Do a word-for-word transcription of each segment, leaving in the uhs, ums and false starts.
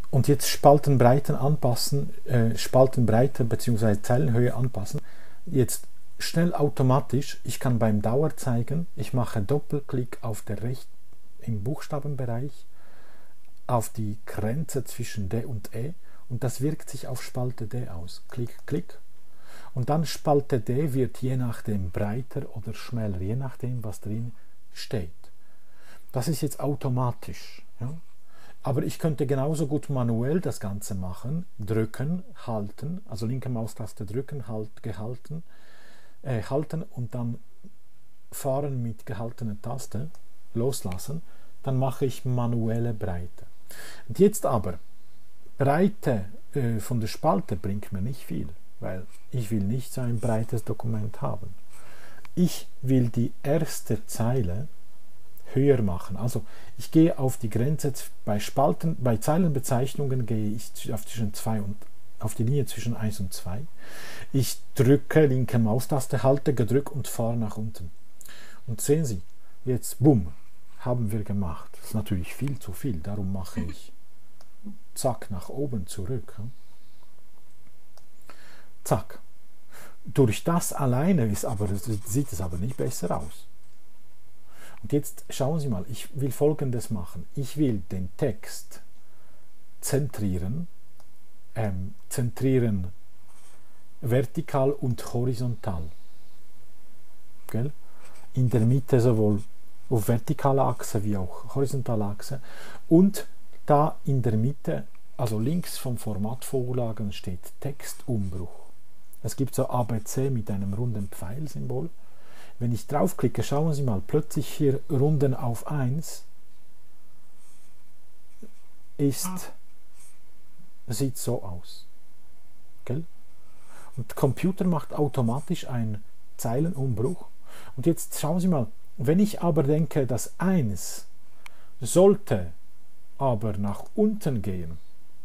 Und jetzt Spaltenbreiten anpassen, äh, Spaltenbreite bzw. Zeilenhöhe anpassen. Jetzt schnell automatisch, ich kann beim Dauer zeigen, ich mache Doppelklick auf der rechten im Buchstabenbereich auf die Grenze zwischen D und E und das wirkt sich auf Spalte D aus. Klick, Klick. Und dann Spalte D wird je nachdem breiter oder schmäler, je nachdem, was drin steht. Das ist jetzt automatisch. Ja? Aber ich könnte genauso gut manuell das Ganze machen, drücken, halten, also linke Maustaste drücken, halt, gehalten, äh, halten und dann fahren mit gehaltener Taste, loslassen, dann mache ich manuelle Breite. Und jetzt aber, Breite äh, von der Spalte bringt mir nicht viel, weil ich will nicht so ein breites Dokument haben. Ich will die erste Zeile höher machen. Also ich gehe auf die Grenze bei Spalten, bei Zeilenbezeichnungen gehe ich auf, zwischen zwei und, auf die Linie zwischen eins und zwei. Ich drücke linke Maustaste, halte gedrückt und fahre nach unten. Und sehen Sie, jetzt bumm, haben wir gemacht. Das ist natürlich viel zu viel, darum mache ich zack nach oben zurück. Zack. Durch das alleine ist aber, sieht es aber nicht besser aus. Und jetzt schauen Sie mal, ich will Folgendes machen. Ich will den Text zentrieren, ähm, zentrieren vertikal und horizontal. Gell? In der Mitte sowohl auf vertikaler Achse wie auch horizontaler Achse. Und da in der Mitte, also links vom Formatvorlagen, steht Textumbruch. Es gibt so A B C mit einem runden Pfeilsymbol. Wenn ich draufklicke, schauen Sie mal, plötzlich hier Runden auf eins ist, sieht so aus. Gell? Und der Computer macht automatisch einen Zeilenumbruch. Und jetzt schauen Sie mal, wenn ich aber denke, das eins sollte aber nach unten gehen,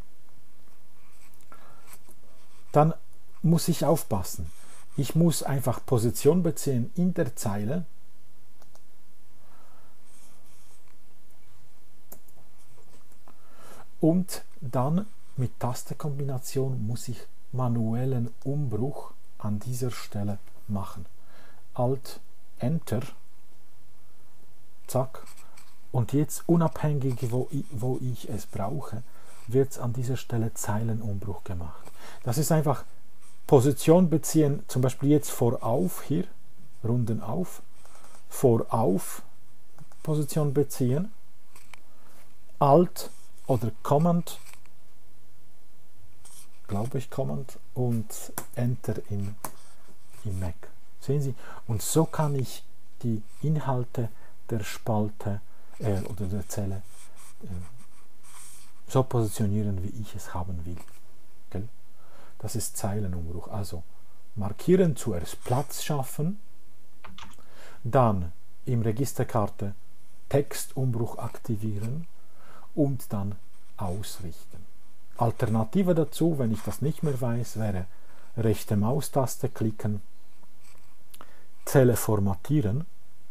dann muss ich aufpassen. Ich muss einfach Position beziehen in der Zeile und dann mit Tastenkombination muss ich manuellen Umbruch an dieser Stelle machen. Alt, Enter, zack. Und jetzt unabhängig, wo ich, wo ich es brauche, wird an dieser Stelle Zeilenumbruch gemacht. Das ist einfach Position beziehen, zum Beispiel jetzt vorauf hier, Runden auf, vorauf, Position beziehen, Alt oder Command, glaube ich Command und Enter im, im Mac. Sehen Sie? Und so kann ich die Inhalte der Spalte äh, oder der Zelle äh, so positionieren, wie ich es haben will. Gell? Das ist Zeilenumbruch. Also markieren, zuerst Platz schaffen, dann im Registerkarte Textumbruch aktivieren und dann ausrichten. Alternative dazu, wenn ich das nicht mehr weiß, wäre rechte Maustaste klicken, Zelle formatieren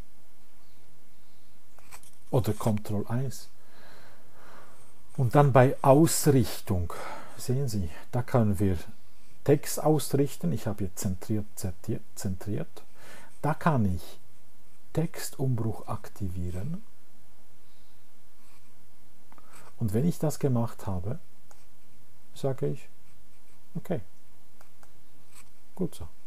oder Ctrl eins und dann bei Ausrichtung, sehen Sie, da können wir Text ausrichten. Ich habe jetzt zentriert, zentriert, zentriert. Da kann ich Textumbruch aktivieren. Und wenn ich das gemacht habe, sage ich, okay, gut so.